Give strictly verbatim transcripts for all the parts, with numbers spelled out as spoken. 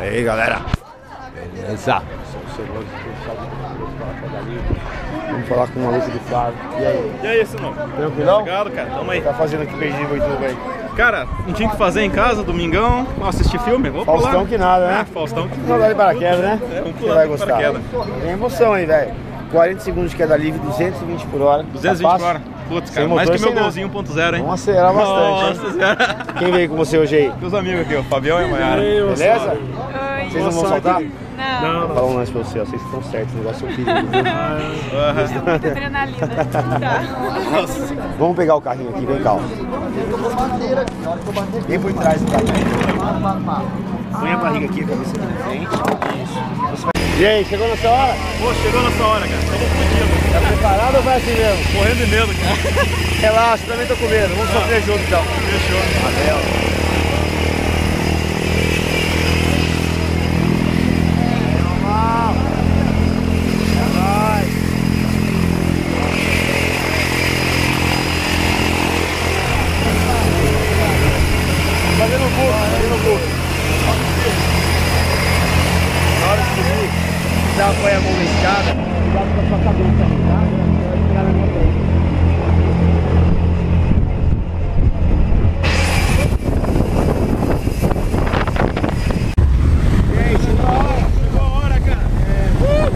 aí, galera. Beleza? Vamos falar com o maluco do Flávio. E aí? E aí, Sinão? Tranquilão? Obrigado, cara. Tamo aí. Tá fazendo aqui perdido no YouTube aí? Cara, não tinha o que fazer em casa, domingão, assistir filme, vou Faustão pular. que nada, né? É, Faustão que Vamos lá de paraquedas, né? É, vamos Você pular vai de gostar. paraquedas. Tem emoção aí, velho. quarenta segundos de queda livre, duzentos e vinte por hora. duzentos e vinte por hora. Putz, cara, Sem mais que motor, meu sem golzinho um ponto zero, hein? Vamos acelerar bastante. Nossa senhora. Quem veio com você hoje aí? Meus amigos aqui, o Fabião e a Mayara. Beleza? Oi. Vocês não vão soltar? Não. Vou falar um lance pra você, ó. Vocês estão certos, o negócio é um perigo, viu? Muita adrenalina. Tá. Vamos pegar o carrinho aqui, vem cá, ó. Vem por trás do carrinho. Põe a barriga aqui, a cabeça aqui na frente. Isso. E aí, chegou na sua hora? Pô, chegou na sua hora, cara. Tamo fudido. Tá preparado ou vai assim mesmo? Morrendo de medo, cara. Relaxa, também tô com medo. Vamos sofrer junto então. Fechou. Valeu. Fazendo um curso, fazendo um curso. Na hora de subir, se você apoia a mão na escada, cuidado com a sua cabeça aí, tá? Vai pegar na minha frente. E aí, chegou a hora? Chegou a hora, cara. Uh!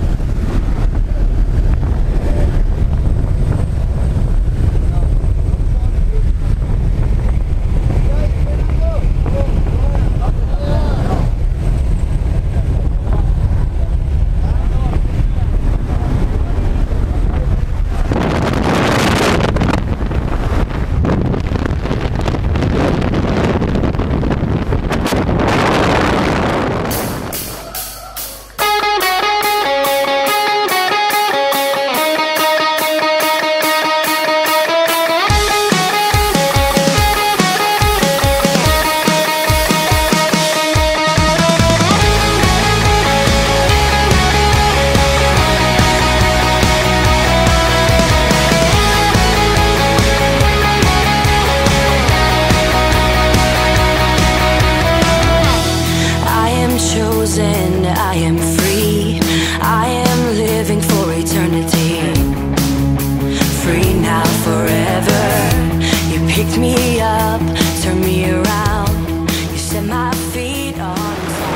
I am free, I am living for eternity. Free now, forever. You picked me up, turned me around. You set my feet on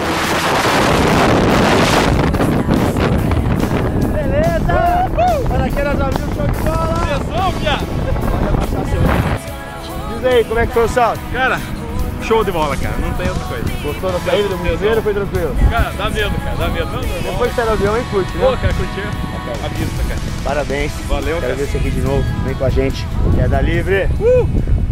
solid. Beleza! Paraquedas abriu, show de bola! Atenção, viado! Pode abaixar seu. Diz aí, como é que foi o salto? Cara, show de bola, cara. Não tem outra coisa. Gostou da saída do primeiro? Foi tranquilo? Cara, dá medo, cara. Dá medo. Não, não, Depois que sai do avião, hein, curte, né? Pô, cara, curtir a vista, cara. Parabéns. Valeu, Quero cara. ver você aqui de novo. Vem com a gente. Queda livre. Uh!